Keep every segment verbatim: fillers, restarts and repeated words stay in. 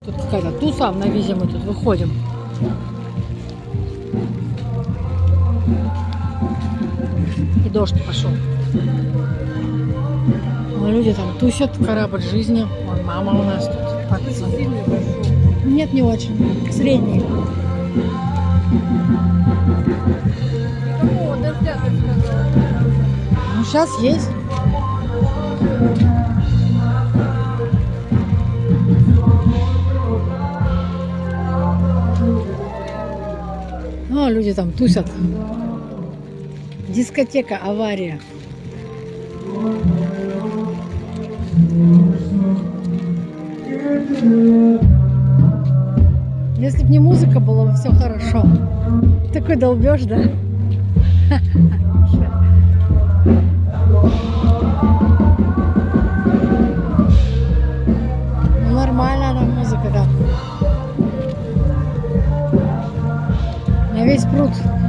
Тут какая-то туса, на визе мы тут выходим. И дождь пошел. Но люди там тусят, корабль жизни. Вон мама у нас тут. Отца. Нет, не очень. Средний. О, дождя, как сказала. Ну, сейчас есть. О, люди там тусят. Дискотека, авария. Если бы не музыка, было бы все хорошо. Такой долбеж, да? Ну, нормально она музыка, да. На весь пруд.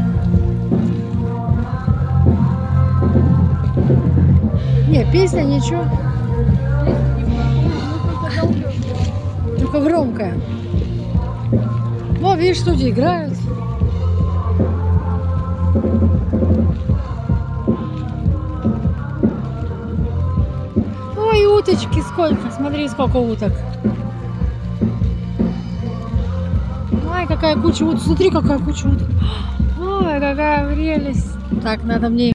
Не, песня ничего. Только громкая. О, видишь, люди играют. Ой, уточки сколько. Смотри, сколько уток. Ой, какая куча уток. Смотри, какая куча уток. Ой, какая прелесть. Так, надо мне